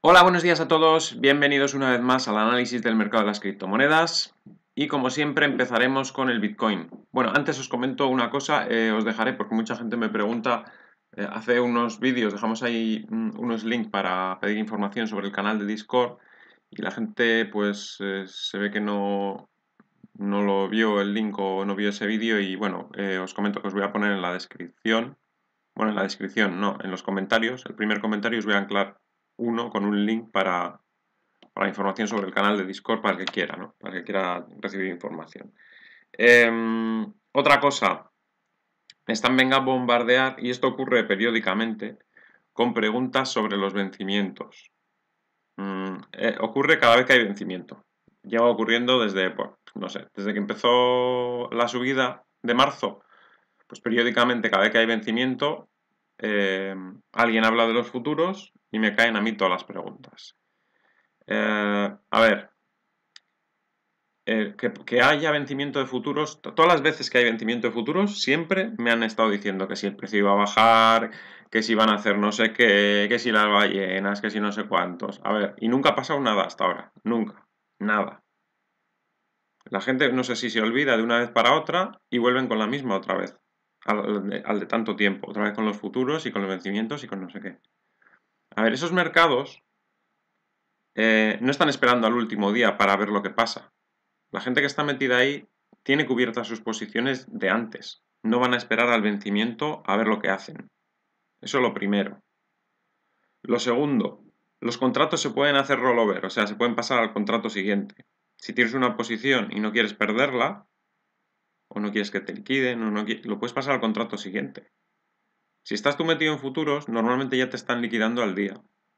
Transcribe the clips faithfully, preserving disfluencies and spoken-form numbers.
Hola, buenos días a todos. Bienvenidos una vez más al análisis del mercado de las criptomonedas. Y como siempre empezaremos con el Bitcoin. Bueno, antes os comento una cosa, eh, os dejaré porque mucha gente me pregunta, eh, hace unos vídeos dejamos ahí mm, unos links para pedir información sobre el canal de Discord y la gente pues eh, se ve que no, no lo vio el link o no vio ese vídeo y bueno, eh, os comento que os voy a poner en la descripción. Bueno, en la descripción, no, en los comentarios. El primer comentario os voy a anclar uno con un link para, para información sobre el canal de Discord para el que quiera, ¿no? Para el que quiera recibir información. Eh, otra cosa, me están venga a bombardear, y esto ocurre periódicamente, con preguntas sobre los vencimientos. Mm, eh, ocurre cada vez que hay vencimiento. Lleva ocurriendo desde, pues, no sé, desde que empezó la subida de marzo, pues periódicamente cada vez que hay vencimiento, eh, alguien habla de los futuros y me caen a mí todas las preguntas. Eh, a ver, eh, que, que, haya vencimiento de futuros, todas las veces que hay vencimiento de futuros, siempre me han estado diciendo que si el precio iba a bajar, que si van a hacer no sé qué, que si las ballenas, que si no sé cuántos. A ver, y nunca ha pasado nada hasta ahora, nunca, nada. La gente no sé si se olvida de una vez para otra y vuelven con la misma otra vez, al de, al de tanto tiempo, otra vez con los futuros y con los vencimientos y con no sé qué. A ver, esos mercados eh, no están esperando al último día para ver lo que pasa. La gente que está metida ahí tiene cubiertas sus posiciones de antes. No van a esperar al vencimiento a ver lo que hacen. Eso es lo primero. Lo segundo, los contratos se pueden hacer rollover, o sea, se pueden pasar al contrato siguiente. Si tienes una posición y no quieres perderla, o no quieres que te liquiden, o no lo puedes pasar al contrato siguiente. Si estás tú metido en futuros, normalmente ya te están liquidando al día.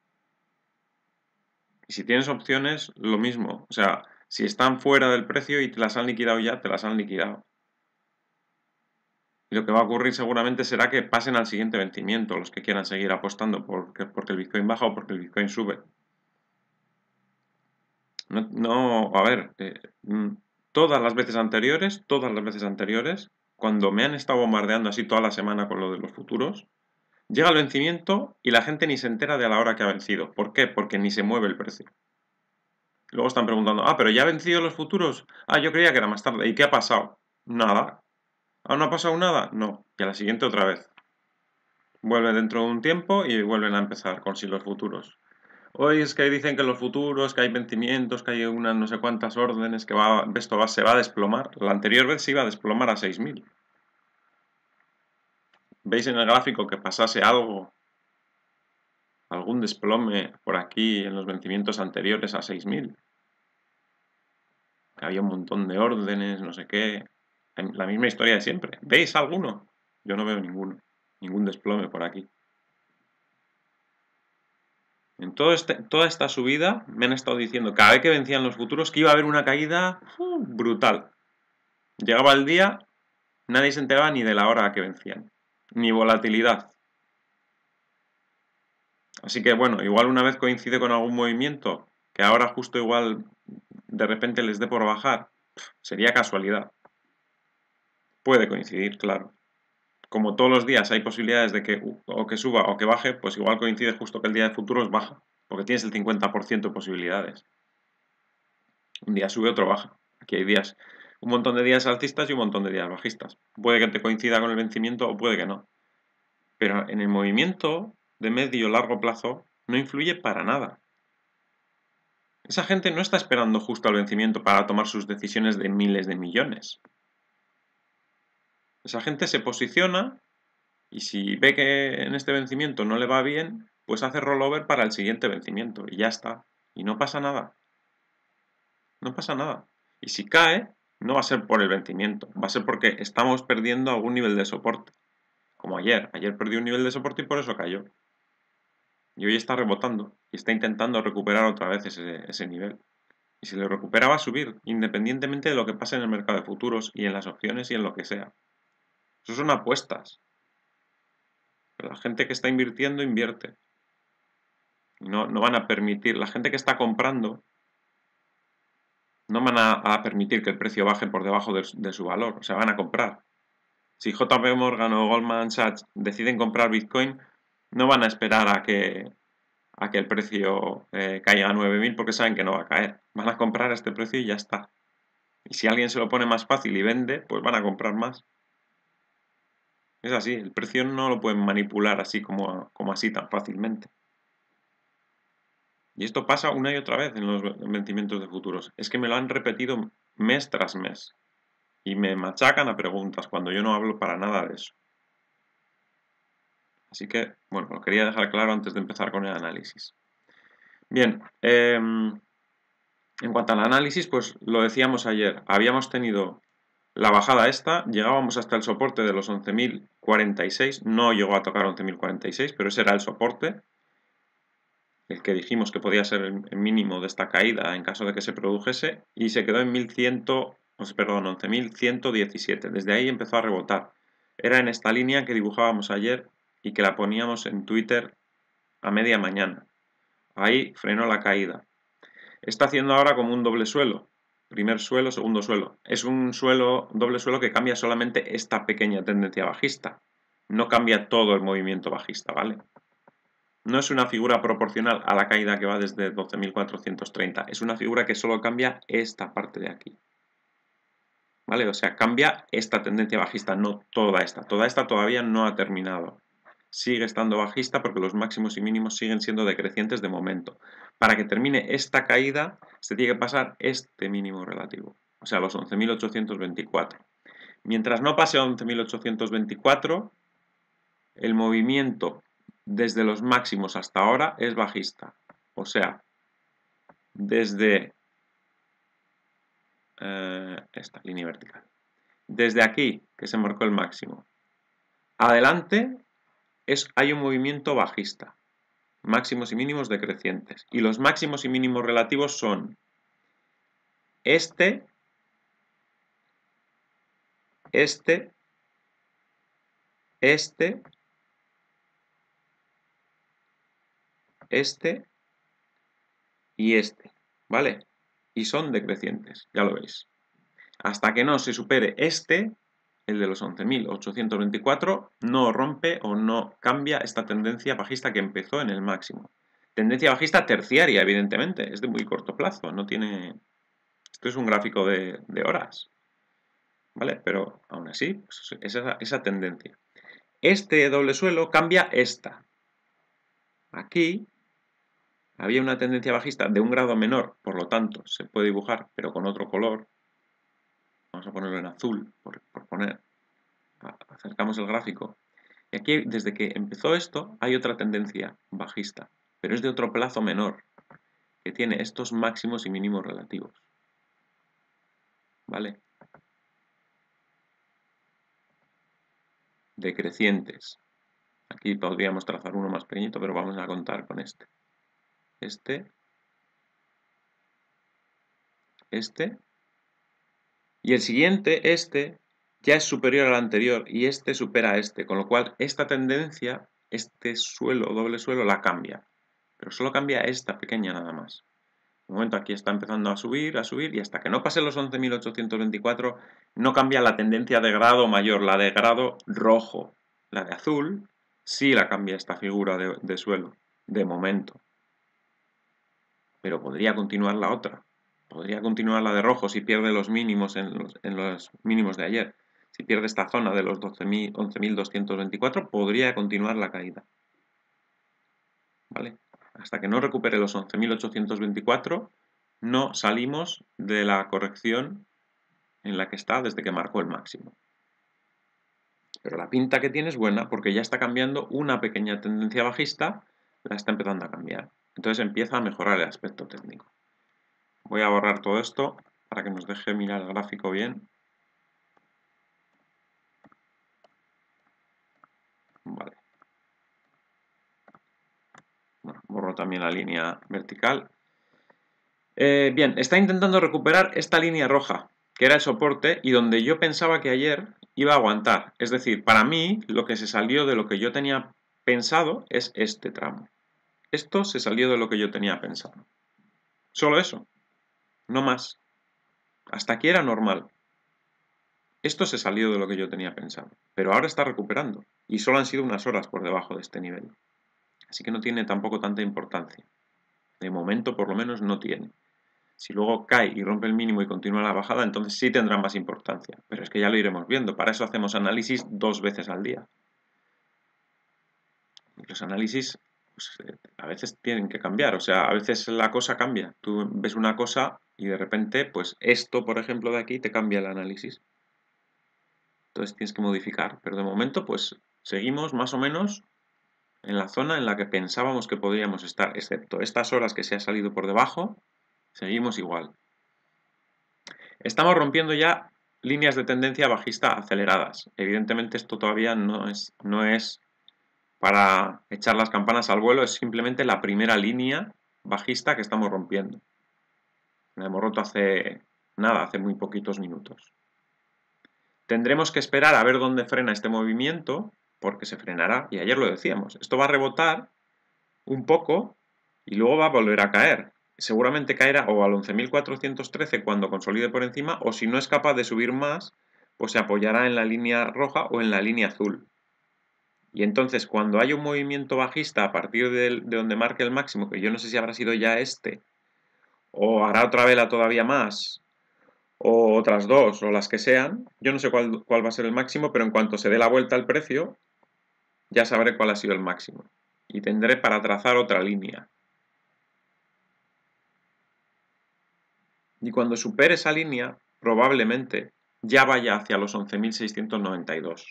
Y si tienes opciones, lo mismo. O sea, si están fuera del precio y te las han liquidado ya, te las han liquidado. Y lo que va a ocurrir seguramente será que pasen al siguiente vencimiento los que quieran seguir apostando porque, porque el Bitcoin baja o porque el Bitcoin sube. No, no a ver, eh, todas las veces anteriores, todas las veces anteriores, cuando me han estado bombardeando así toda la semana con lo de los futuros, llega el vencimiento y la gente ni se entera de la hora que ha vencido. ¿Por qué? Porque ni se mueve el precio. Luego están preguntando, ah, pero ya ha vencido los futuros. Ah, yo creía que era más tarde. ¿Y qué ha pasado? Nada. ¿Ah, no ha pasado nada? No. Y a la siguiente otra vez. Vuelve dentro de un tiempo y vuelven a empezar con si los futuros. Hoy es que dicen que los futuros, que hay vencimientos, que hay unas no sé cuántas órdenes, que va, esto va, se va a desplomar. La anterior vez se iba a desplomar a seis mil. ¿Veis en el gráfico que pasase algo, algún desplome por aquí en los vencimientos anteriores a seis mil? Había un montón de órdenes, no sé qué. La misma historia de siempre. ¿Veis alguno? Yo no veo ninguno. Ningún desplome por aquí. En todo este, toda esta subida me han estado diciendo cada vez que vencían los futuros que iba a haber una caída uh, brutal. Llegaba el día, nadie se enteraba ni de la hora a que vencían. Ni volatilidad. Así que bueno, igual una vez coincide con algún movimiento que ahora justo igual de repente les dé por bajar. Sería casualidad. Puede coincidir, claro. Como todos los días hay posibilidades de que o que suba o que baje, pues igual coincide justo que el día de futuros baja, porque tienes el cincuenta por ciento de posibilidades. Un día sube, otro baja. Aquí hay días, un montón de días alcistas y un montón de días bajistas. Puede que te coincida con el vencimiento o puede que no. Pero en el movimiento de medio largo plazo no influye para nada. Esa gente no está esperando justo al vencimiento para tomar sus decisiones de miles de millones. Esa gente se posiciona y si ve que en este vencimiento no le va bien, pues hace rollover para el siguiente vencimiento y ya está. Y no pasa nada. No pasa nada. Y si cae, no va a ser por el vencimiento, va a ser porque estamos perdiendo algún nivel de soporte. Como ayer. Ayer perdió un nivel de soporte y por eso cayó. Y hoy está rebotando y está intentando recuperar otra vez ese, ese nivel. Y si lo recupera va a subir, independientemente de lo que pase en el mercado de futuros y en las opciones y en lo que sea. Eso son apuestas. Pero la gente que está invirtiendo, invierte. Y no, no van a permitir, la gente que está comprando, no van a, a permitir que el precio baje por debajo de, de su valor. O sea, van a comprar. Si J P Morgan o Goldman Sachs deciden comprar Bitcoin, no van a esperar a que, a que el precio eh, caiga a nueve mil porque saben que no va a caer. Van a comprar a este precio y ya está. Y si alguien se lo pone más fácil y vende, pues van a comprar más. Es así, el precio no lo pueden manipular así como, como así tan fácilmente. Y esto pasa una y otra vez en los vencimientos de futuros. Es que me lo han repetido mes tras mes. Y me machacan a preguntas cuando yo no hablo para nada de eso. Así que, bueno, lo quería dejar claro antes de empezar con el análisis. Bien, eh, en cuanto al análisis, pues lo decíamos ayer. Habíamos tenido la bajada esta, llegábamos hasta el soporte de los once mil cuarenta y seis. No llegó a tocar once mil cuarenta y seis, pero ese era el soporte. El que dijimos que podía ser el mínimo de esta caída en caso de que se produjese. Y se quedó en mil cien, perdón, once mil ciento diecisiete. Desde ahí empezó a rebotar. Era en esta línea que dibujábamos ayer y que la poníamos en Twitter a media mañana. Ahí frenó la caída. Está haciendo ahora como un doble suelo. Primer suelo, segundo suelo. Es un suelo, doble suelo que cambia solamente esta pequeña tendencia bajista. No cambia todo el movimiento bajista, ¿vale? No es una figura proporcional a la caída que va desde doce mil cuatrocientos treinta. Es una figura que solo cambia esta parte de aquí. ¿Vale? O sea, cambia esta tendencia bajista, no toda esta. Toda esta todavía no ha terminado. Sigue estando bajista porque los máximos y mínimos siguen siendo decrecientes de momento. Para que termine esta caída, se tiene que pasar este mínimo relativo, o sea, los once mil ochocientos veinticuatro. Mientras no pase a once mil ochocientos veinticuatro, el movimiento desde los máximos hasta ahora es bajista. O sea, desde eh, esta línea vertical. Desde aquí, que se marcó el máximo, adelante es, hay un movimiento bajista. Máximos y mínimos decrecientes. Y los máximos y mínimos relativos son este, este, este, este y este, ¿vale? Y son decrecientes, ya lo veis. Hasta que no se supere este, el de los once mil ochocientos veinticuatro, no rompe o no cambia esta tendencia bajista que empezó en el máximo. Tendencia bajista terciaria, evidentemente, es de muy corto plazo, no tiene... Esto es un gráfico de, de horas, ¿vale? Pero aún así, pues, es esa, esa tendencia. Este doble suelo cambia esta. Aquí había una tendencia bajista de un grado menor, por lo tanto, se puede dibujar, pero con otro color. Vamos a ponerlo en azul, por, por poner. Acercamos el gráfico. Y aquí, desde que empezó esto, hay otra tendencia bajista, pero es de otro plazo menor, que tiene estos máximos y mínimos relativos. ¿Vale? Decrecientes. Aquí podríamos trazar uno más pequeñito, pero vamos a contar con este. Este. Este. Y el siguiente, este, ya es superior al anterior y este supera a este, con lo cual esta tendencia, este suelo, doble suelo, la cambia. Pero solo cambia esta pequeña nada más. De momento aquí está empezando a subir, a subir, y hasta que no pase los once mil ochocientos veinticuatro no cambia la tendencia de grado mayor, la de grado rojo. La de azul sí la cambia esta figura de, de suelo, de momento. Pero podría continuar la otra. Podría continuar la de rojo si pierde los mínimos en los, en los mínimos de ayer. Si pierde esta zona de los once mil doscientos veinticuatro, podría continuar la caída. ¿Vale? Hasta que no recupere los once mil ochocientos veinticuatro, no salimos de la corrección en la que está desde que marcó el máximo. Pero la pinta que tiene es buena porque ya está cambiando una pequeña tendencia bajista, la está empezando a cambiar. Entonces empieza a mejorar el aspecto técnico. Voy a borrar todo esto para que nos deje mirar el gráfico bien. Vale. Bueno, borro también la línea vertical. Eh, bien, está intentando recuperar esta línea roja, que era el soporte y donde yo pensaba que ayer iba a aguantar. Es decir, para mí lo que se salió de lo que yo tenía pensado es este tramo. Esto se salió de lo que yo tenía pensado. Solo eso, no más. Hasta aquí era normal. Esto se salió de lo que yo tenía pensado, pero ahora está recuperando y solo han sido unas horas por debajo de este nivel. Así que no tiene tampoco tanta importancia. De momento, por lo menos, no tiene. Si luego cae y rompe el mínimo y continúa la bajada, entonces sí tendrá más importancia. Pero es que ya lo iremos viendo. Para eso hacemos análisis dos veces al día. Y los análisis pues, a veces tienen que cambiar. O sea, a veces la cosa cambia. Tú ves una cosa y de repente, pues esto, por ejemplo, de aquí te cambia el análisis. Entonces tienes que modificar. Pero de momento, pues seguimos más o menos en la zona en la que pensábamos que podríamos estar, excepto estas horas que se ha salido por debajo, seguimos igual. Estamos rompiendo ya líneas de tendencia bajista aceleradas. Evidentemente esto todavía no es, no es para echar las campanas al vuelo, es simplemente la primera línea bajista que estamos rompiendo. La hemos roto hace nada, hace muy poquitos minutos. Tendremos que esperar a ver dónde frena este movimiento, porque se frenará, y ayer lo decíamos, esto va a rebotar un poco y luego va a volver a caer. Seguramente caerá o al once mil cuatrocientos trece cuando consolide por encima, o si no es capaz de subir más, pues se apoyará en la línea roja o en la línea azul. Y entonces cuando haya un movimiento bajista a partir de, de donde marque el máximo, que yo no sé si habrá sido ya este, o hará otra vela todavía más, o otras dos, o las que sean, yo no sé cuál, cuál va a ser el máximo, pero en cuanto se dé la vuelta al precio, ya sabré cuál ha sido el máximo. Y tendré para trazar otra línea. Y cuando supere esa línea, probablemente ya vaya hacia los once mil seiscientos noventa y dos.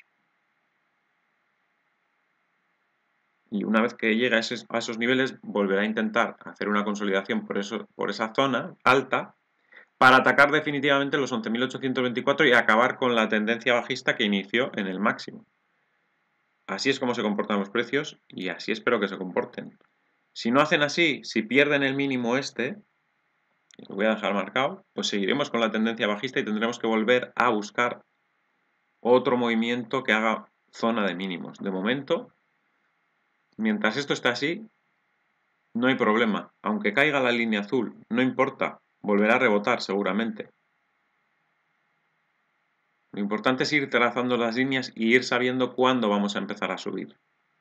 Y una vez que llegue a esos, a esos niveles, volverá a intentar hacer una consolidación por, eso, por esa zona alta para atacar definitivamente los once mil ochocientos veinticuatro y acabar con la tendencia bajista que inició en el máximo. Así es como se comportan los precios y así espero que se comporten. Si no hacen así, si pierden el mínimo este, lo voy a dejar marcado, pues seguiremos con la tendencia bajista y tendremos que volver a buscar otro movimiento que haga zona de mínimos. De momento, mientras esto esté así, no hay problema. Aunque caiga la línea azul, no importa, volverá a rebotar seguramente. Lo importante es ir trazando las líneas y ir sabiendo cuándo vamos a empezar a subir.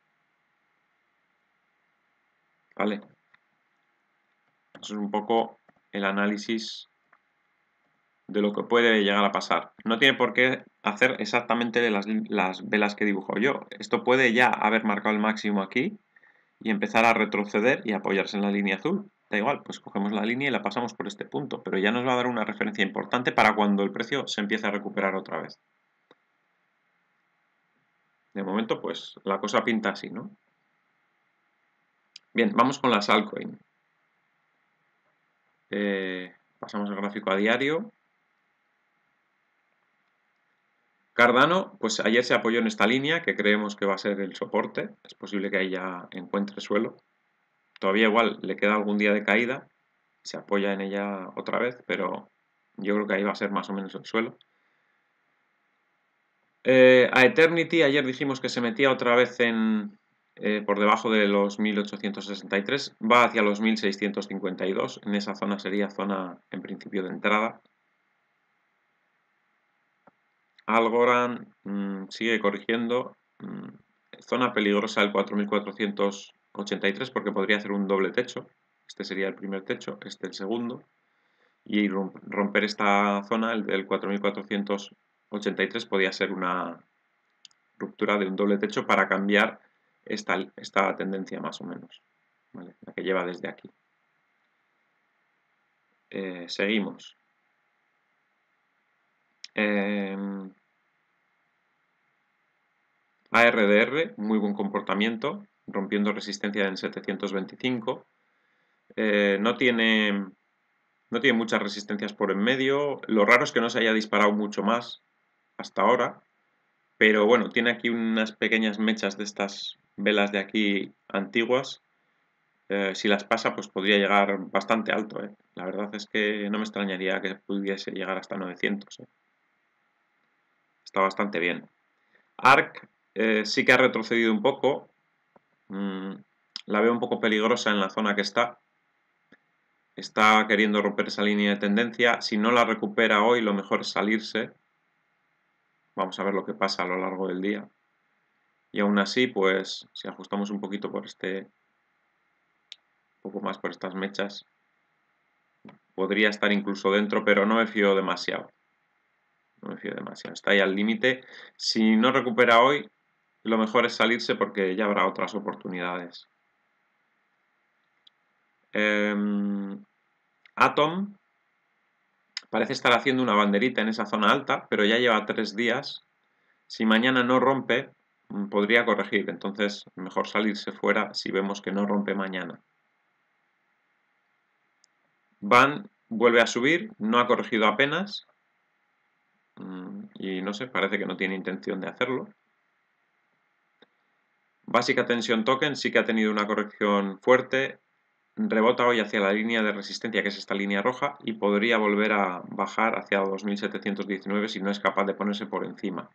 ¿Vale? Eso es un poco el análisis de lo que puede llegar a pasar. No tiene por qué hacer exactamente las, las velas que dibujo yo. Esto puede ya haber marcado el máximo aquí y empezar a retroceder y apoyarse en la línea azul. Da igual, pues cogemos la línea y la pasamos por este punto, pero ya nos va a dar una referencia importante para cuando el precio se empiece a recuperar otra vez. De momento, pues la cosa pinta así, ¿no? Bien, vamos con las altcoins. Eh, pasamos el gráfico a diario. Cardano, pues ayer se apoyó en esta línea que creemos que va a ser el soporte. Es posible que ahí ya encuentre suelo. Todavía igual le queda algún día de caída. Se apoya en ella otra vez, pero yo creo que ahí va a ser más o menos el suelo. Eh, a Eternity ayer dijimos que se metía otra vez en, eh, por debajo de los mil ochocientos sesenta y tres. Va hacia los mil seiscientos cincuenta y dos. En esa zona sería zona en principio de entrada. Algorand mmm, sigue corrigiendo. Mmm, zona peligrosa el cuatro mil cuatrocientos ochenta y tres porque podría hacer un doble techo. Este sería el primer techo, este el segundo. Y romper esta zona, el del cuatro mil cuatrocientos ochenta y tres, podría ser una ruptura de un doble techo para cambiar esta, esta tendencia más o menos, ¿vale? La que lleva desde aquí. Eh, seguimos. Eh, A R D R, muy buen comportamiento, rompiendo resistencia en setecientos veinticinco. Eh, no tiene, no tiene muchas resistencias por en medio. Lo raro es que no se haya disparado mucho más hasta ahora. Pero bueno, tiene aquí unas pequeñas mechas de estas velas de aquí antiguas. Eh, si las pasa, pues podría llegar bastante alto. ¿eh? La verdad es que no me extrañaría que pudiese llegar hasta novecientos. ¿eh? Está bastante bien. Arc eh, sí que ha retrocedido un poco. Mm, la veo un poco peligrosa en la zona que está. Está queriendo romper esa línea de tendencia. Si no la recupera hoy, lo mejor es salirse. Vamos a ver lo que pasa a lo largo del día. y aún así, pues si ajustamos un poquito por este, un poco más por estas mechas, podría estar incluso dentro, pero no me fío demasiado. No me fío demasiado. Está ahí al límite. Si no recupera hoy, lo mejor es salirse porque ya habrá otras oportunidades. Eh, Atom parece estar haciendo una banderita en esa zona alta, pero ya lleva tres días. Si mañana no rompe, podría corregir. Entonces, mejor salirse fuera si vemos que no rompe mañana. Van vuelve a subir, no ha corregido apenas. Y no sé, parece que no tiene intención de hacerlo. Básica Tension Token sí que ha tenido una corrección fuerte. Rebota hoy hacia la línea de resistencia, que es esta línea roja, y podría volver a bajar hacia dos mil setecientos diecinueve si no es capaz de ponerse por encima.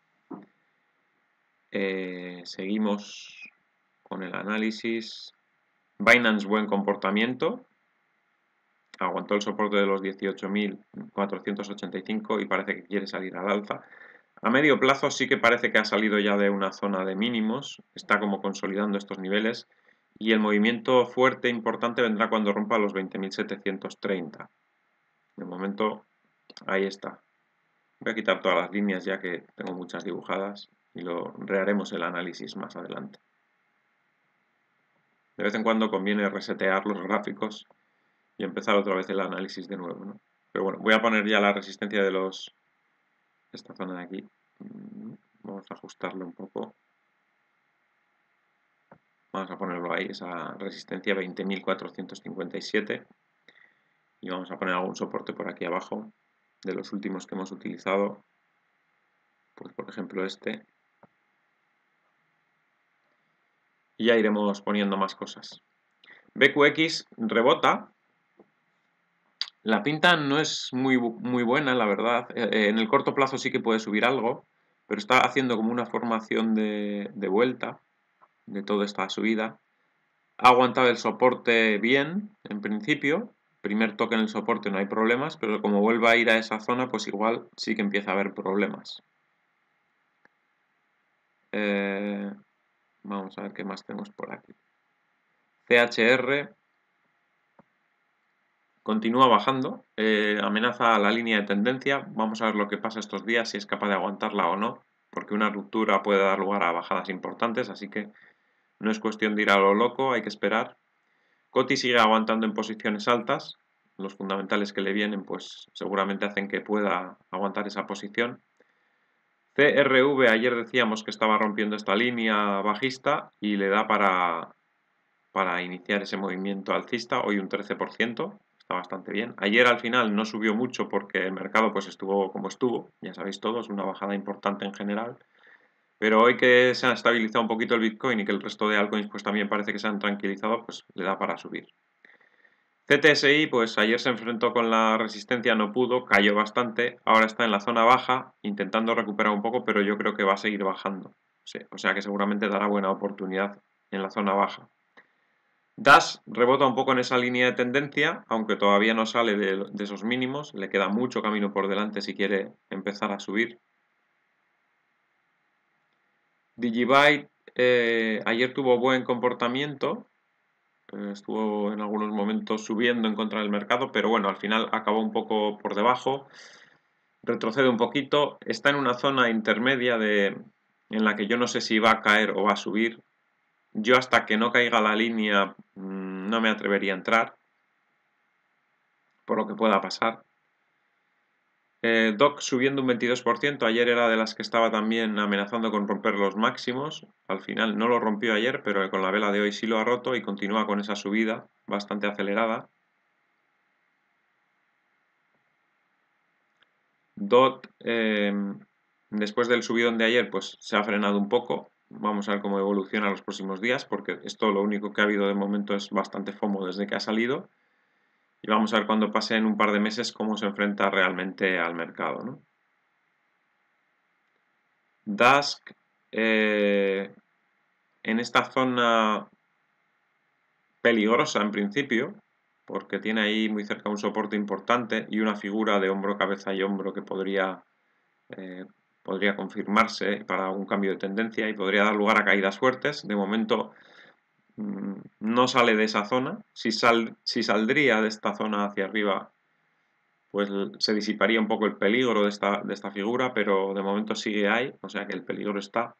Eh, seguimos con el análisis. Binance, buen comportamiento. Aguantó el soporte de los dieciocho mil cuatrocientos ochenta y cinco y parece que quiere salir al alza. A medio plazo sí que parece que ha salido ya de una zona de mínimos, está como consolidando estos niveles y el movimiento fuerte importante vendrá cuando rompa los veinte mil setecientos treinta. De momento ahí está. Voy a quitar todas las líneas ya que tengo muchas dibujadas y lo reharemos el análisis más adelante. De vez en cuando conviene resetear los gráficos y empezar otra vez el análisis de nuevo, ¿no? Pero bueno, voy a poner ya la resistencia de los esta zona de aquí. Vamos a ajustarlo un poco. Vamos a ponerlo ahí, esa resistencia veinte mil cuatrocientos cincuenta y siete. Y vamos a poner algún soporte por aquí abajo de los últimos que hemos utilizado. Pues por ejemplo este. Y ya iremos poniendo más cosas. B Q X rebota. La pinta no es muy, muy buena, la verdad. Eh, en el corto plazo sí que puede subir algo, pero está haciendo como una formación de, de vuelta de toda esta subida. Ha aguantado el soporte bien, en principio. Primer toque en el soporte no hay problemas, pero como vuelva a ir a esa zona, pues igual sí que empieza a haber problemas. Eh, vamos a ver qué más tenemos por aquí. C H R continúa bajando, eh, amenaza la línea de tendencia. Vamos a ver lo que pasa estos días, si es capaz de aguantarla o no, porque una ruptura puede dar lugar a bajadas importantes, así que no es cuestión de ir a lo loco, hay que esperar. Coti sigue aguantando en posiciones altas, los fundamentales que le vienen pues seguramente hacen que pueda aguantar esa posición. C R V ayer decíamos que estaba rompiendo esta línea bajista y le da para, para iniciar ese movimiento alcista, hoy un trece por ciento, está bastante bien. Ayer al final no subió mucho porque el mercado pues estuvo como estuvo, ya sabéis todos, una bajada importante en general. Pero hoy que se ha estabilizado un poquito el Bitcoin y que el resto de altcoins pues también parece que se han tranquilizado, pues le da para subir. C T S I pues ayer se enfrentó con la resistencia, no pudo, cayó bastante, ahora está en la zona baja, intentando recuperar un poco, pero yo creo que va a seguir bajando. Sí, o sea que seguramente dará buena oportunidad en la zona baja. Dash rebota un poco en esa línea de tendencia, aunque todavía no sale de, de esos mínimos, le queda mucho camino por delante si quiere empezar a subir. Digibyte eh, ayer tuvo buen comportamiento, eh, estuvo en algunos momentos subiendo en contra del mercado, pero bueno, al final acabó un poco por debajo, retrocede un poquito, está en una zona intermedia de, en la que yo no sé si va a caer o va a subir. Yo hasta que no caiga la línea mmm, no me atrevería a entrar, por lo que pueda pasar. Eh, D O C subiendo un veintidós por ciento, ayer era de las que estaba también amenazando con romper los máximos, al final no lo rompió ayer, pero con la vela de hoy sí lo ha roto y continúa con esa subida bastante acelerada. D O T, eh, después del subidón de ayer, pues se ha frenado un poco, vamos a ver cómo evoluciona los próximos días, porque esto lo único que ha habido de momento es bastante FOMO desde que ha salido, y vamos a ver cuando pase en un par de meses cómo se enfrenta realmente al mercado, ¿no? Dask, eh, en esta zona peligrosa en principio, porque tiene ahí muy cerca un soporte importante y una figura de hombro, cabeza y hombro que podría eh, podría confirmarse para un cambio de tendencia y podría dar lugar a caídas fuertes. De momento mmm, no sale de esa zona. Si, sal, si saldría de esta zona hacia arriba, pues se disiparía un poco el peligro de esta, de esta figura, pero de momento sigue ahí, o sea que el peligro está.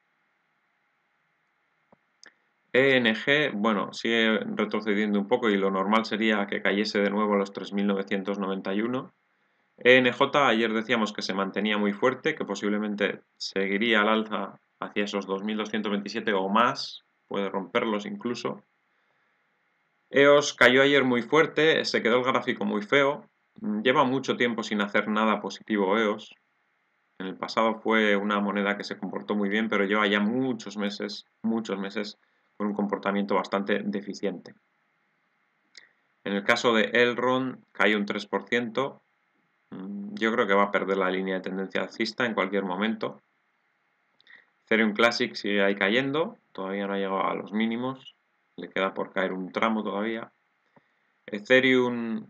E N G, bueno, sigue retrocediendo un poco y lo normal sería que cayese de nuevo a los tres mil novecientos noventa y uno. E N J ayer decíamos que se mantenía muy fuerte, que posiblemente seguiría al alza hacia esos dos mil doscientos veintisiete o más, puede romperlos incluso. E O S cayó ayer muy fuerte, se quedó el gráfico muy feo, lleva mucho tiempo sin hacer nada positivo E O S. En el pasado fue una moneda que se comportó muy bien, pero lleva ya muchos meses, muchos meses con un comportamiento bastante deficiente. En el caso de Elrond cayó un tres por ciento. Yo creo que va a perder la línea de tendencia alcista en cualquier momento. Ethereum Classic sigue ahí cayendo, todavía no ha llegado a los mínimos, le queda por caer un tramo todavía. Ethereum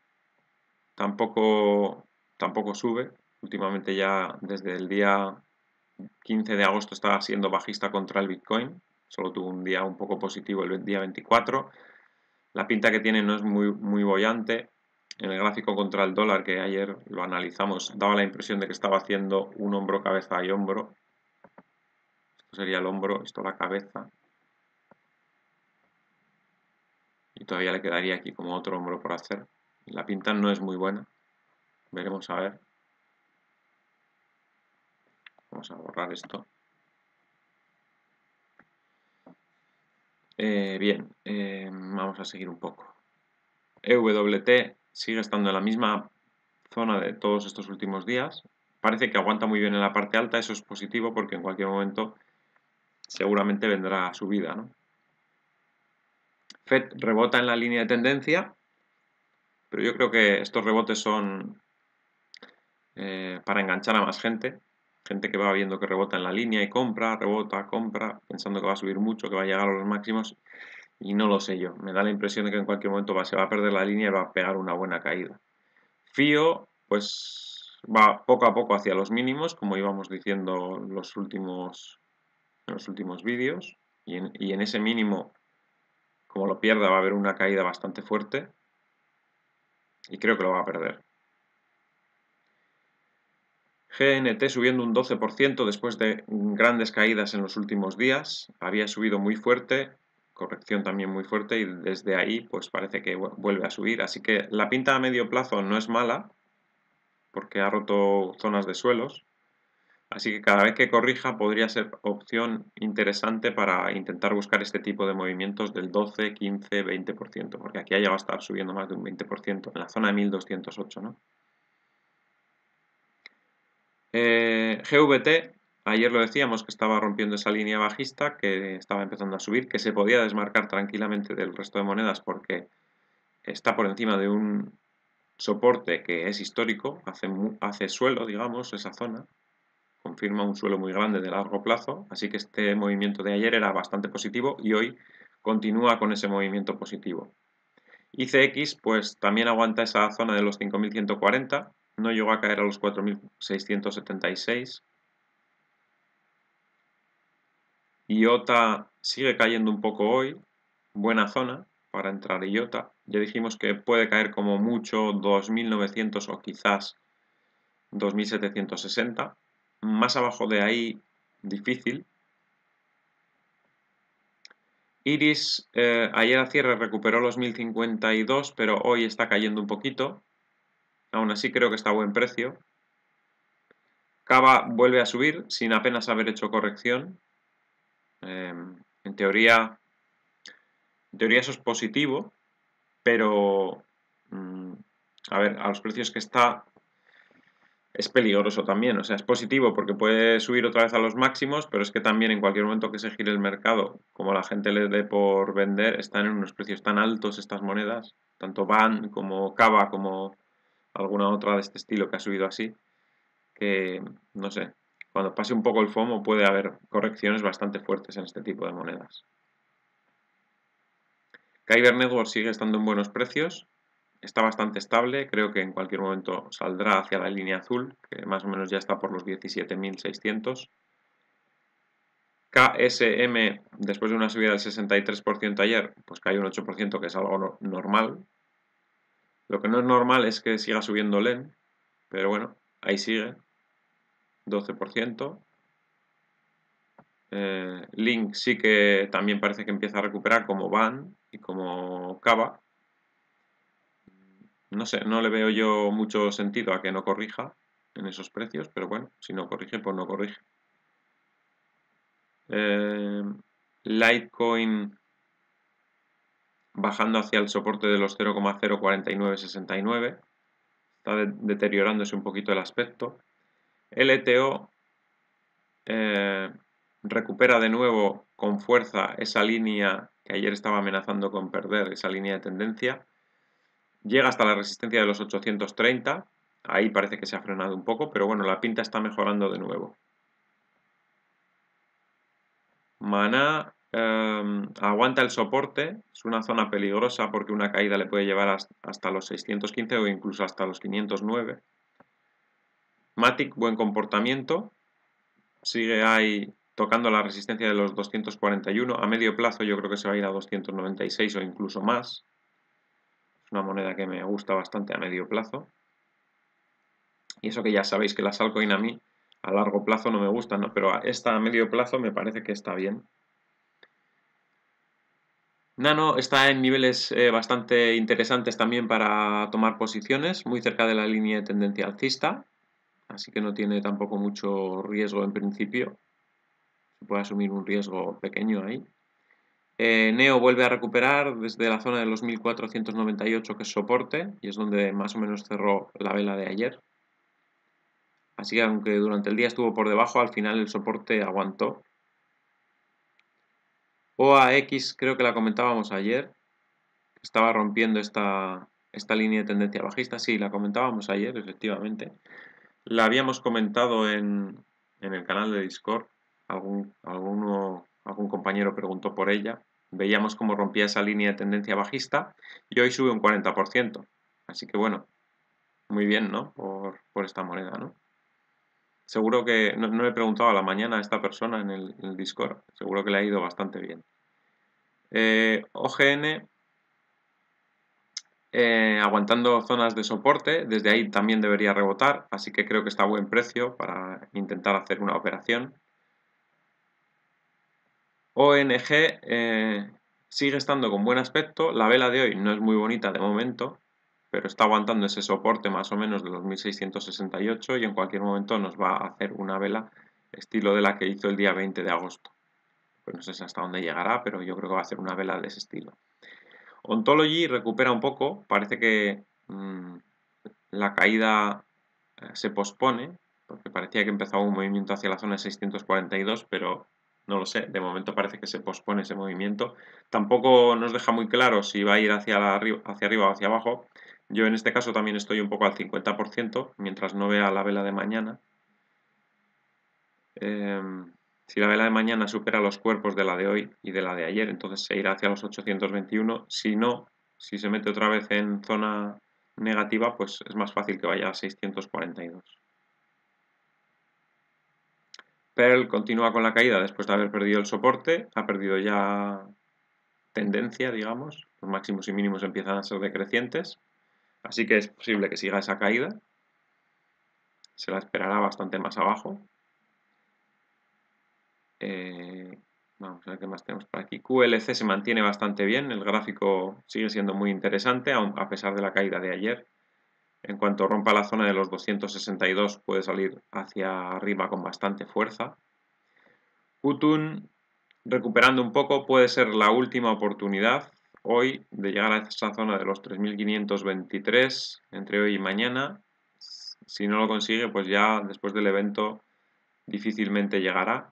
tampoco, tampoco sube, últimamente ya desde el día quince de agosto estaba siendo bajista contra el Bitcoin, solo tuvo un día un poco positivo el día veinticuatro. La pinta que tiene no es muy, muy bollante. En el gráfico contra el dólar, que ayer lo analizamos, daba la impresión de que estaba haciendo un hombro, cabeza y hombro. Esto sería el hombro, esto la cabeza. Y todavía le quedaría aquí como otro hombro por hacer. La pinta no es muy buena. Veremos a ver. Vamos a borrar esto. Eh, bien, eh, vamos a seguir un poco. E W T sigue estando en la misma zona de todos estos últimos días. Parece que aguanta muy bien en la parte alta, eso es positivo porque en cualquier momento seguramente vendrá subida, ¿no? Fed rebota en la línea de tendencia, pero yo creo que estos rebotes son eh, para enganchar a más gente. Gente que va viendo que rebota en la línea y compra, rebota, compra, pensando que va a subir mucho, que va a llegar a los máximos. Y no lo sé yo. Me da la impresión de que en cualquier momento va, se va a perder la línea y va a pegar una buena caída. F I O, pues va poco a poco hacia los mínimos, como íbamos diciendo los últimos, en los últimos vídeos. Y en, y en ese mínimo, como lo pierda, va a haber una caída bastante fuerte. Y creo que lo va a perder. G N T subiendo un doce por ciento después de grandes caídas en los últimos días. Había subido muy fuerte, corrección también muy fuerte y desde ahí pues parece que vuelve a subir. Así que la pinta a medio plazo no es mala porque ha roto zonas de suelos. Así que cada vez que corrija podría ser opción interesante para intentar buscar este tipo de movimientos del doce, quince, veinte por ciento, porque aquí ha llegado a estar subiendo más de un veinte por ciento en la zona de mil doscientos ocho, ¿no? Eh, G V T, ayer lo decíamos que estaba rompiendo esa línea bajista, que estaba empezando a subir, que se podía desmarcar tranquilamente del resto de monedas porque está por encima de un soporte que es histórico, hace, hace suelo, digamos, esa zona, confirma un suelo muy grande de largo plazo, así que este movimiento de ayer era bastante positivo y hoy continúa con ese movimiento positivo. I C X pues también aguanta esa zona de los cinco mil ciento cuarenta, no llegó a caer a los cuatro mil seiscientos setenta y seis. I O T A sigue cayendo un poco hoy, buena zona para entrar I O T A. Ya dijimos que puede caer como mucho dos mil novecientos o quizás dos mil setecientos sesenta. Más abajo de ahí, difícil. Iris eh, ayer a cierre recuperó los mil cincuenta y dos, pero hoy está cayendo un poquito. Aún así creo que está a buen precio. Cava vuelve a subir sin apenas haber hecho corrección. Eh, en teoría, en teoría eso es positivo, pero mmm, a ver, a los precios que está es peligroso también, o sea, es positivo porque puede subir otra vez a los máximos, pero es que también en cualquier momento que se gire el mercado, como la gente le dé por vender, están en unos precios tan altos estas monedas, tanto B A N como Cava como alguna otra de este estilo que ha subido así, que no sé, cuando pase un poco el FOMO puede haber correcciones bastante fuertes en este tipo de monedas. Kyber Network sigue estando en buenos precios, está bastante estable, creo que en cualquier momento saldrá hacia la línea azul, que más o menos ya está por los diecisiete mil seiscientos. K S M, después de una subida del sesenta y tres por ciento ayer, pues cae un ocho por ciento, que es algo no normal. Lo que no es normal es que siga subiendo L E N, pero bueno, ahí sigue, doce por ciento. Eh, Link sí que también parece que empieza a recuperar como Van y como Kava. No sé, no le veo yo mucho sentido a que no corrija en esos precios, pero bueno, si no corrige, pues no corrige. Eh, Litecoin bajando hacia el soporte de los cero coma cero cuatro nueve seis nueve. Está de deteriorándose un poquito el aspecto. L T O eh, recupera de nuevo con fuerza esa línea que ayer estaba amenazando con perder, esa línea de tendencia. Llega hasta la resistencia de los ochocientos treinta, ahí parece que se ha frenado un poco, pero bueno, la pinta está mejorando de nuevo. Maná eh, aguanta el soporte, es una zona peligrosa porque una caída le puede llevar hasta los seiscientos quince o incluso hasta los quinientos nueve. Matic, buen comportamiento, sigue ahí tocando la resistencia de los doscientos cuarenta y uno, a medio plazo yo creo que se va a ir a doscientos noventa y seis o incluso más. Es una moneda que me gusta bastante a medio plazo. Y eso que ya sabéis que las altcoins a mí a largo plazo no me gustan, ¿no? Pero a esta a medio plazo me parece que está bien. Nano está en niveles eh, bastante interesantes también para tomar posiciones, muy cerca de la línea de tendencia alcista, así que no tiene tampoco mucho riesgo en principio. Se puede asumir un riesgo pequeño ahí. Eh, Neo vuelve a recuperar desde la zona de los mil cuatrocientos noventa y ocho, que es soporte, y es donde más o menos cerró la vela de ayer. Así que aunque durante el día estuvo por debajo, al final el soporte aguantó. O A X creo que la comentábamos ayer, estaba rompiendo esta, esta línea de tendencia bajista. Sí, la comentábamos ayer, efectivamente. La habíamos comentado en, en el canal de Discord. Algún, alguno, algún compañero preguntó por ella. Veíamos cómo rompía esa línea de tendencia bajista y hoy sube un cuarenta por ciento. Así que bueno, muy bien, ¿no? Por, por esta moneda, ¿no? Seguro que, no, no le he preguntado a la mañana a esta persona en el, en el Discord, seguro que le ha ido bastante bien. Eh, O G N eh, aguantando zonas de soporte, desde ahí también debería rebotar, así que creo que está a buen precio para intentar hacer una operación. O N G eh, sigue estando con buen aspecto, la vela de hoy no es muy bonita de momento, pero está aguantando ese soporte más o menos de los mil seiscientos sesenta y ocho y en cualquier momento nos va a hacer una vela estilo de la que hizo el día veinte de agosto. Pues no sé si hasta dónde llegará, pero yo creo que va a ser una vela de ese estilo. Ontology recupera un poco, parece que mmm, la caída eh, se pospone, porque parecía que empezaba un movimiento hacia la zona de seiscientos cuarenta y dos, pero no lo sé, de momento parece que se pospone ese movimiento. Tampoco nos deja muy claro si va a ir hacia, la, hacia arriba o hacia abajo. Yo en este caso también estoy un poco al cincuenta por ciento, mientras no vea la vela de mañana. Eh, si la vela de mañana supera los cuerpos de la de hoy y de la de ayer, entonces se irá hacia los ochocientos veintiuno. Si no, si se mete otra vez en zona negativa, pues es más fácil que vaya a seiscientos cuarenta y dos. Pearl continúa con la caída después de haber perdido el soporte, ha perdido ya tendencia, digamos, los máximos y mínimos empiezan a ser decrecientes, así que es posible que siga esa caída, se la esperará bastante más abajo. Eh, vamos a ver qué más tenemos por aquí. Q L C se mantiene bastante bien, el gráfico sigue siendo muy interesante, a pesar de la caída de ayer. En cuanto rompa la zona de los doscientos sesenta y dos puede salir hacia arriba con bastante fuerza. Qutun, recuperando un poco, puede ser la última oportunidad hoy de llegar a esa zona de los tres mil quinientos veintitrés entre hoy y mañana. Si no lo consigue, pues ya después del evento difícilmente llegará.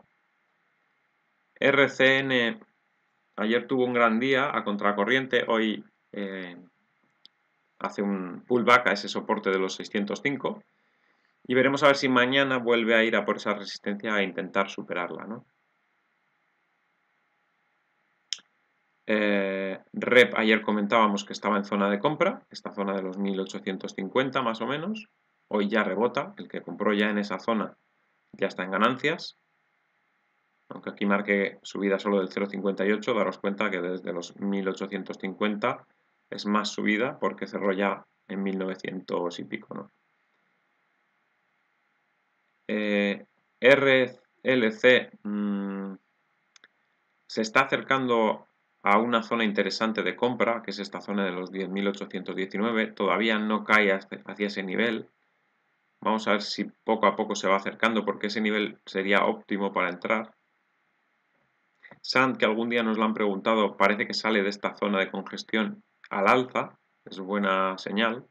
R C N ayer tuvo un gran día a contracorriente, hoy eh, hace un pullback a ese soporte de los seiscientos cinco y veremos a ver si mañana vuelve a ir a por esa resistencia a intentar superarla, ¿no? Eh, Rep ayer comentábamos que estaba en zona de compra, esta zona de los mil ochocientos cincuenta más o menos. Hoy ya rebota, el que compró ya en esa zona ya está en ganancias. Aunque aquí marque subida solo del cero coma cincuenta y ocho, daros cuenta que desde los mil ochocientos cincuenta es más subida porque cerró ya en mil novecientos y pico, ¿no? Eh, R L C mmm, se está acercando a una zona interesante de compra, que es esta zona de los diez mil ochocientos diecinueve. Todavía no cae hacia ese nivel. Vamos a ver si poco a poco se va acercando, porque ese nivel sería óptimo para entrar. S A N, que algún día nos lo han preguntado, parece que sale de esta zona de congestión al alza, es buena señal.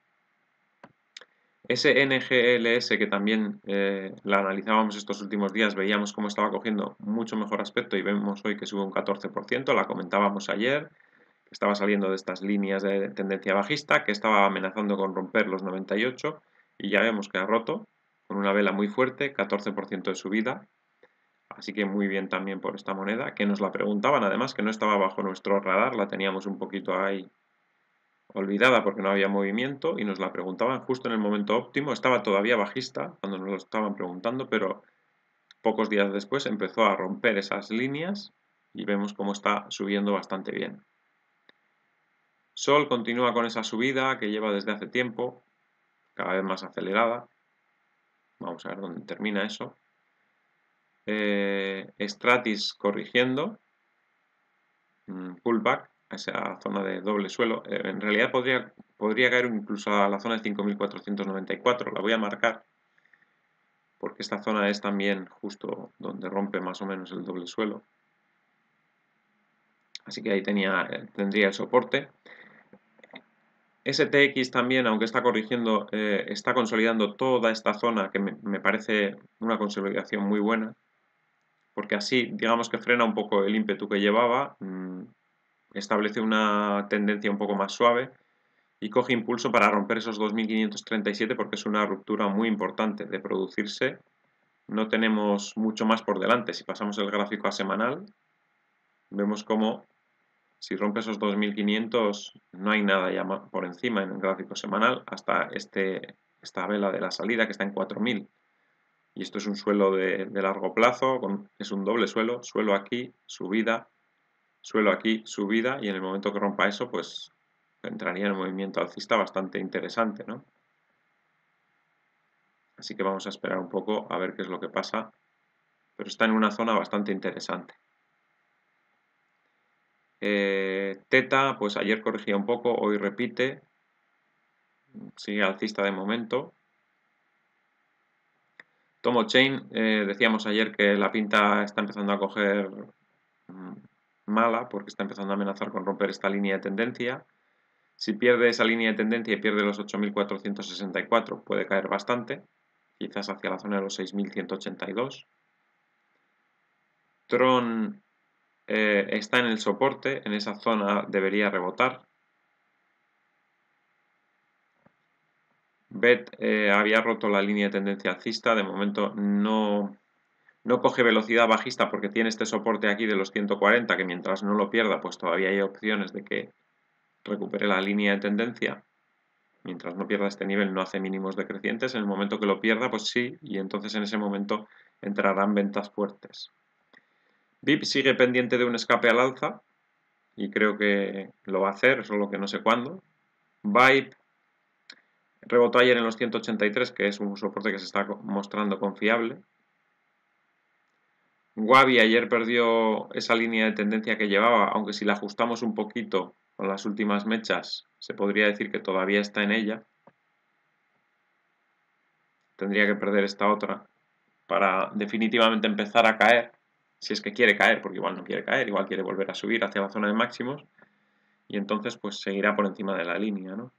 Ese N G L S, que también eh, la analizábamos estos últimos días, veíamos cómo estaba cogiendo mucho mejor aspecto y vemos hoy que sube un catorce por ciento, la comentábamos ayer, que estaba saliendo de estas líneas de tendencia bajista, que estaba amenazando con romper los noventa y ocho y ya vemos que ha roto con una vela muy fuerte, catorce por ciento de subida. Así que muy bien también por esta moneda, que nos la preguntaban además, que no estaba bajo nuestro radar, la teníamos un poquito ahí olvidada porque no había movimiento y nos la preguntaban justo en el momento óptimo. Estaba todavía bajista cuando nos lo estaban preguntando, pero pocos días después empezó a romper esas líneas y vemos cómo está subiendo bastante bien. Sol continúa con esa subida que lleva desde hace tiempo, cada vez más acelerada. Vamos a ver dónde termina eso. Eh, Stratis corrigiendo, pullback a esa zona de doble suelo. Eh, en realidad podría, podría caer incluso a la zona de cinco mil cuatrocientos noventa y cuatro, la voy a marcar porque esta zona es también justo donde rompe más o menos el doble suelo. Así que ahí tenía, tendría el soporte. S T X también, aunque está corrigiendo, eh, está consolidando toda esta zona que me, me parece una consolidación muy buena, porque así digamos que frena un poco el ímpetu que llevaba, mmm, establece una tendencia un poco más suave y coge impulso para romper esos dos mil quinientos treinta y siete porque es una ruptura muy importante. De producirse no tenemos mucho más por delante. Si pasamos el gráfico a semanal, vemos como si rompe esos dos mil quinientos no hay nada ya por encima en el gráfico semanal hasta este, esta vela de la salida que está en cuatro mil. Y esto es un suelo de, de largo plazo, con, es un doble suelo, suelo aquí, subida, suelo aquí, subida, y en el momento que rompa eso, pues entraría en un movimiento alcista bastante interesante, ¿no? Así que vamos a esperar un poco a ver qué es lo que pasa, pero está en una zona bastante interesante. Eh, Teta, pues ayer corrigía un poco, hoy repite, sigue alcista de momento. Tomo Chain, eh, decíamos ayer que la pinta está empezando a coger mmm, mala porque está empezando a amenazar con romper esta línea de tendencia. Si pierde esa línea de tendencia y pierde los ocho mil cuatrocientos sesenta y cuatro, puede caer bastante, quizás hacia la zona de los seis mil ciento ochenta y dos. Tron eh, está en el soporte, en esa zona debería rebotar. B E T eh, había roto la línea de tendencia alcista, de momento no, no coge velocidad bajista porque tiene este soporte aquí de los ciento cuarenta, que mientras no lo pierda, pues todavía hay opciones de que recupere la línea de tendencia. Mientras no pierda este nivel no hace mínimos decrecientes, en el momento que lo pierda pues sí, y entonces en ese momento entrarán ventas fuertes. V I P sigue pendiente de un escape al alza y creo que lo va a hacer, solo que no sé cuándo. Vibe rebotó ayer en los ciento ochenta y tres, que es un soporte que se está mostrando confiable. Wabi ayer perdió esa línea de tendencia que llevaba, aunque si la ajustamos un poquito con las últimas mechas, se podría decir que todavía está en ella. Tendría que perder esta otra para definitivamente empezar a caer, si es que quiere caer, porque igual no quiere caer, igual quiere volver a subir hacia la zona de máximos, y entonces pues seguirá por encima de la línea, ¿no?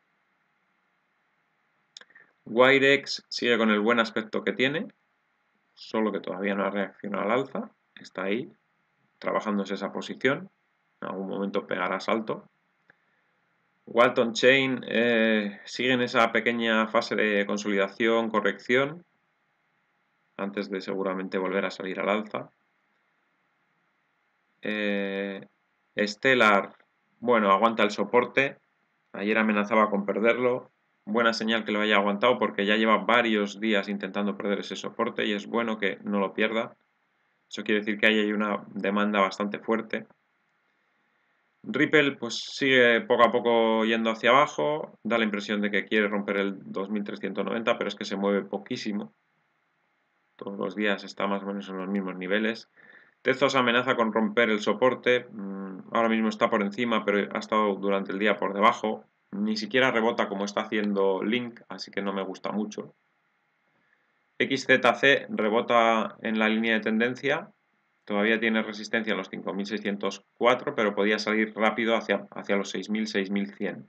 Wirex sigue con el buen aspecto que tiene, solo que todavía no ha reaccionado al alza, está ahí, trabajándose esa posición, en algún momento pegará salto. Walton Chain eh, sigue en esa pequeña fase de consolidación, corrección, antes de seguramente volver a salir al alza. Eh, Stellar Bueno, aguanta el soporte. Ayer amenazaba con perderlo. Buena señal que lo haya aguantado porque ya lleva varios días intentando perder ese soporte y es bueno que no lo pierda. Eso quiere decir que ahí hay una demanda bastante fuerte. Ripple pues sigue poco a poco yendo hacia abajo, da la impresión de que quiere romper el dos mil trescientos noventa, pero es que se mueve poquísimo. Todos los días está más o menos en los mismos niveles. Tezos amenaza con romper el soporte, ahora mismo está por encima, pero ha estado durante el día por debajo. Ni siquiera rebota como está haciendo Link, así que no me gusta mucho. X Z C rebota en la línea de tendencia, todavía tiene resistencia en los cinco mil seiscientos cuatro, pero podía salir rápido hacia, hacia los seis mil, seis mil cien.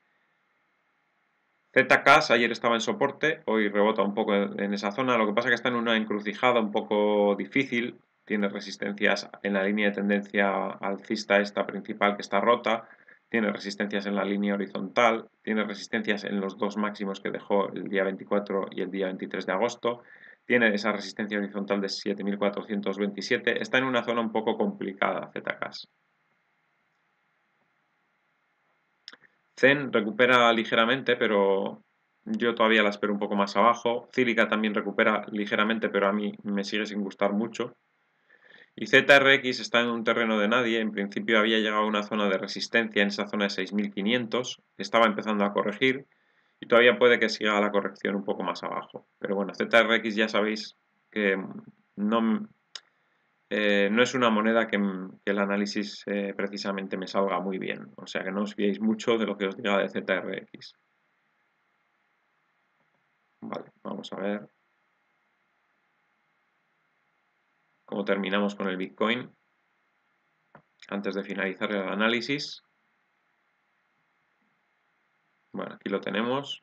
Z K S ayer estaba en soporte, hoy rebota un poco en esa zona, lo que pasa es que está en una encrucijada un poco difícil, tiene resistencias en la línea de tendencia alcista esta principal que está rota, tiene resistencias en la línea horizontal, tiene resistencias en los dos máximos que dejó el día veinticuatro y el día veintitrés de agosto, tiene esa resistencia horizontal de siete mil cuatrocientos veintisiete, está en una zona un poco complicada Z K S. Zen recupera ligeramente, pero yo todavía la espero un poco más abajo. Cílica también recupera ligeramente, pero a mí me sigue sin gustar mucho. Y Z R X está en un terreno de nadie. En principio había llegado a una zona de resistencia en esa zona de seis mil quinientos. Estaba empezando a corregir y todavía puede que siga la corrección un poco más abajo. Pero bueno, Z R X ya sabéis que no, eh, no es una moneda que, que el análisis eh, precisamente me salga muy bien. O sea que no os fiéis mucho de lo que os diga de Z R X. Vale, vamos a ver cómo terminamos con el Bitcoin antes de finalizar el análisis. Bueno, aquí lo tenemos.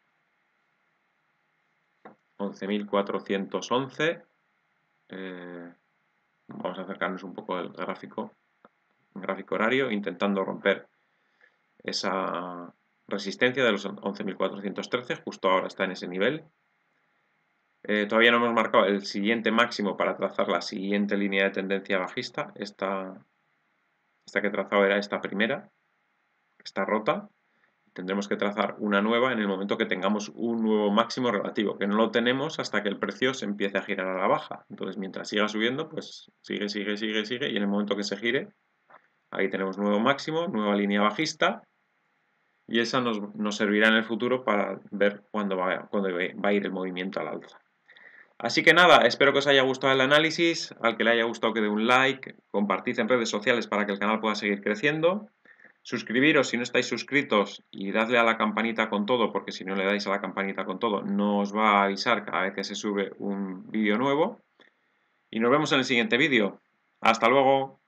once mil cuatrocientos once. Eh, vamos a acercarnos un poco al gráfico, gráfico horario, intentando romper esa resistencia de los once mil cuatrocientos trece. Justo ahora está en ese nivel. Eh, todavía no hemos marcado el siguiente máximo para trazar la siguiente línea de tendencia bajista. Esta, esta que he trazado era esta primera, que está rota. Tendremos que trazar una nueva en el momento que tengamos un nuevo máximo relativo, que no lo tenemos hasta que el precio se empiece a girar a la baja. Entonces, mientras siga subiendo, pues sigue, sigue, sigue, sigue, y en el momento que se gire, ahí tenemos nuevo máximo, nueva línea bajista, y esa nos, nos servirá en el futuro para ver cuándo va, cuándo va a ir el movimiento al alza. Así que nada, espero que os haya gustado el análisis, al que le haya gustado que dé un like, compartid en redes sociales para que el canal pueda seguir creciendo. Suscribiros si no estáis suscritos y dadle a la campanita con todo, porque si no le dais a la campanita con todo no os va a avisar cada vez que se sube un vídeo nuevo. Y nos vemos en el siguiente vídeo. ¡Hasta luego!